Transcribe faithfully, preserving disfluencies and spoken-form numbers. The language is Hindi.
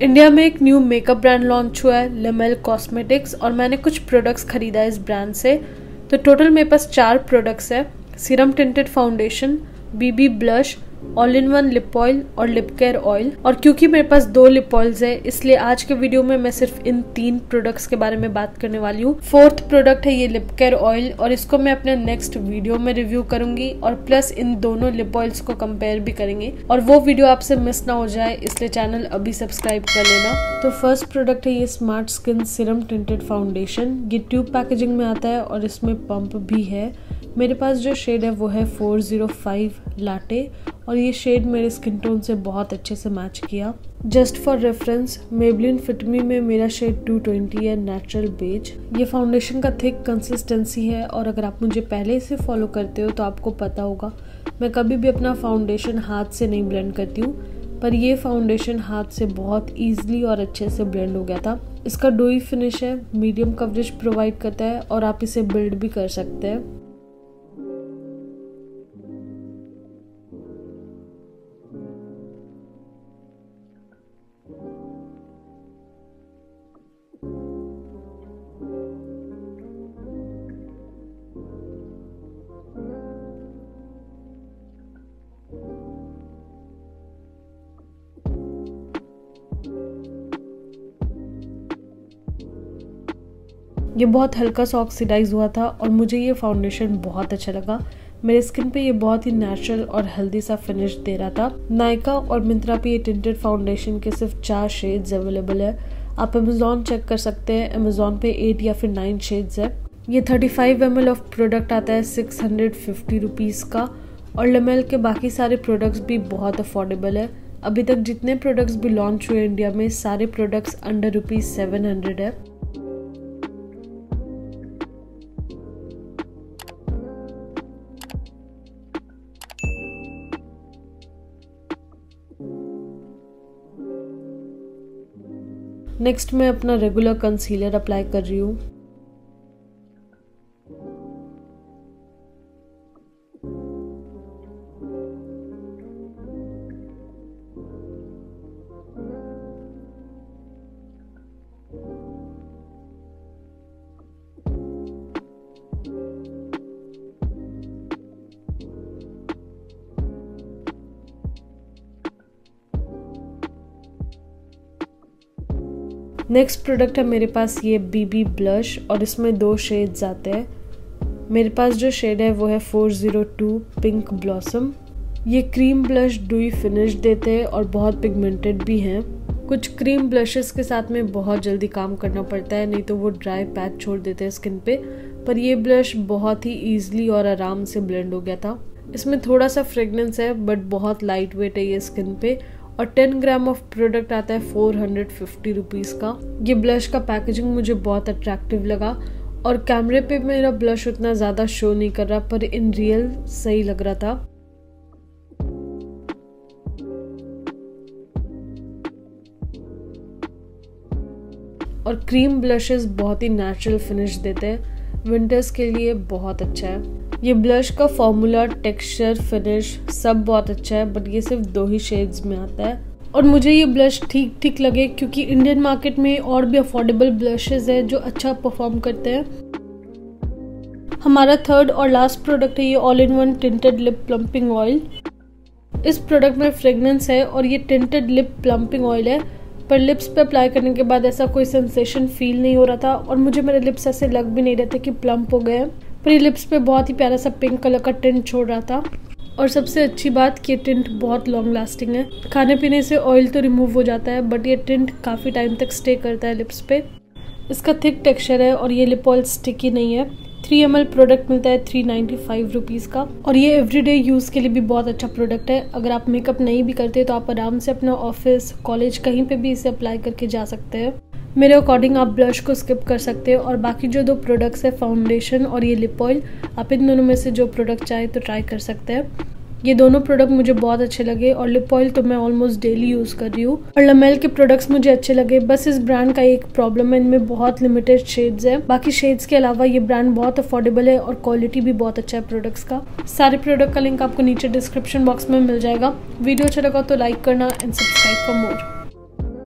इंडिया में एक न्यू मेकअप ब्रांड लॉन्च हुआ है लेमेल कॉस्मेटिक्स और मैंने कुछ प्रोडक्ट्स खरीदा है इस ब्रांड से। तो टोटल मेरे पास चार प्रोडक्ट्स है, serum tinted foundation, BB blush, all in one lip oil और लिप केयर ऑयल। और क्योंकि मेरे पास दो लिप ऑयल्स है इसलिए आज के वीडियो में मैं सिर्फ इन तीन प्रोडक्ट्स के बारे में बात करने वाली हूँ। फोर्थ प्रोडक्ट है ये लिप केयर ऑयल और इसको मैं अपने नेक्स्ट वीडियो में रिव्यू करूंगी और प्लस इन दोनों लिप ऑयल्स को कंपेयर भी करेंगे और वो वीडियो आपसे मिस ना हो जाए, इसलिए चैनल अभी सब्सक्राइब कर लेना। तो फर्स्ट प्रोडक्ट है ये smart skin serum tinted foundation. ये ट्यूब पैकेजिंग में आता है और इसमें पंप भी है। मेरे पास जो शेड है वो है फोर ज़ीरो फाइव लाटे और ये शेड मेरे स्किन टोन से बहुत अच्छे से मैच किया। Just for reference Maybelline fit me में मेरा शेड टू ट्वेंटी है, नेचुरल बेज। ये फाउंडेशन का थिक कंसिस्टेंसी है और अगर आप मुझे पहले से फॉलो करते हो तो आपको पता होगा मैं कभी भी अपना फाउंडेशन हाथ से नहीं ब्लेंड करती हूँ, पर ये फाउंडेशन हाथ से बहुत ईजिली और अच्छे से ब्लेंड हो गया था। इसका डोई फिनिश है, मीडियम कवरेज प्रोवाइड करता है और आप इसे बिल्ड भी कर सकते हैं। ये बहुत हल्का सा ऑक्सीडाइज हुआ था और मुझे ये फाउंडेशन बहुत अच्छा लगा। मेरे स्किन पे ये बहुत ही नेचुरल और हेल्दी सा फिनिश दे रहा था। नायका और मिंत्रा पे ये टिंटेड फाउंडेशन के सिर्फ चार शेड्स अवेलेबल है। आप अमेजोन चेक कर सकते हैं, अमेजोन पे एट या फिर नाइन शेड्स है। ये thirty five M L of product आता है सिक्स हंड्रेड फिफ्टी रुपीज़ का और लेमेल के बाकी सारे प्रोडक्ट्स भी बहुत अफोर्डेबल है। अभी तक जितने प्रोडक्ट्स भी लॉन्च हुए इंडिया में सारे products under rupees seven hundred है। नेक्स्ट मैं अपना रेगुलर कंसीलर अप्लाई कर रही हूँ। नेक्स्ट प्रोडक्ट है मेरे पास ये बीबी ब्लश और इसमें दो शेड्स आते हैं। मेरे पास जो शेड है वो है four zero two pink blossom. ये क्रीम ब्लश डुई फिनिश देते हैं और बहुत पिगमेंटेड भी हैं। कुछ क्रीम ब्लशेस के साथ में बहुत जल्दी काम करना पड़ता है, नहीं तो वो ड्राई पैच छोड़ देते हैं स्किन पे, पर ये ब्लश बहुत ही ईजिली और आराम से ब्लेंड हो गया था। इसमें थोड़ा सा फ्रेगनेंस है बट बहुत लाइट वेट है ये स्किन पे और टेन ग्राम ऑफ प्रोडक्ट आता है फोर हंड्रेड फिफ्टी रुपीज़ का। ये ब्लश का पैकेजिंग मुझे बहुत अट्रैक्टिव लगा और कैमरे पे मेरा ब्लश उतना ज़्यादा शो नहीं कर रहा पर इन रियल सही लग रहा था। और क्रीम ब्लशेस बहुत ही नेचुरल फिनिश देते हैं, विंटर्स के लिए बहुत अच्छा है। ये ब्लश का फॉर्मूला, टेक्सचर, फिनिश सब बहुत अच्छा है बट ये सिर्फ दो ही शेड्स में आता है और मुझे ये ब्लश ठीक ठीक लगे क्योंकि इंडियन मार्केट में और भी अफोर्डेबल ब्लशेस है जो अच्छा परफॉर्म करते हैं। हमारा थर्ड और लास्ट प्रोडक्ट है ये all in one tinted lip plumping oil. इस प्रोडक्ट में फ्रेगनेंस है और ये टिंटेड लिप प्लम्पिंग ऑयल है पर लिप्स पे अप्लाई करने के बाद ऐसा कोई सेंसेशन फील नहीं हो रहा था और मुझे मेरे लिप्स ऐसे लग भी नहीं रहे थे कि प्लम्प हो गए हैं, पर ये लिप्स पे बहुत ही प्यारा सा पिंक कलर का टिंट छोड़ रहा था। और सबसे अच्छी बात कि ये टिंट बहुत लॉन्ग लास्टिंग है। खाने पीने से ऑयल तो रिमूव हो जाता है बट ये टिंट काफ़ी टाइम तक स्टे करता है लिप्स पे। इसका थिक टेक्सचर है और ये लिप ऑयल स्टिकी नहीं है। थ्री एम एल प्रोडक्ट मिलता है थ्री नाइन्टी फाइव रुपीज़ का और ये एवरीडे यूज़ के लिए भी बहुत अच्छा प्रोडक्ट है। अगर आप मेकअप नहीं भी करते तो आप आराम से अपना ऑफिस, कॉलेज कहीं पे भी इसे अप्लाई करके जा सकते हैं। मेरे अकॉर्डिंग आप ब्लश को स्किप कर सकते हो और बाकी जो दो प्रोडक्ट्स है फाउंडेशन और ये लिप ऑयल, आप इन दोनों में से जो प्रोडक्ट चाहे तो ट्राई कर सकते हैं। ये दोनों प्रोडक्ट मुझे बहुत अच्छे लगे और लिप ऑयल तो मैं ऑलमोस्ट डेली यूज़ कर रही हूँ और लेमेल के प्रोडक्ट्स मुझे अच्छे लगे। बस इस ब्रांड का एक प्रॉब्लम है, इनमें बहुत लिमिटेड शेड्स है। बाकी शेड्स के अलावा ये ब्रांड बहुत अफोर्डेबल है और क्वालिटी भी बहुत अच्छा है प्रोडक्ट्स का। सारे प्रोडक्ट का लिंक आपको नीचे डिस्क्रिप्शन बॉक्स में मिल जाएगा। वीडियो अच्छा लगा तो लाइक करना एंड सब्सक्राइब फॉर मोर।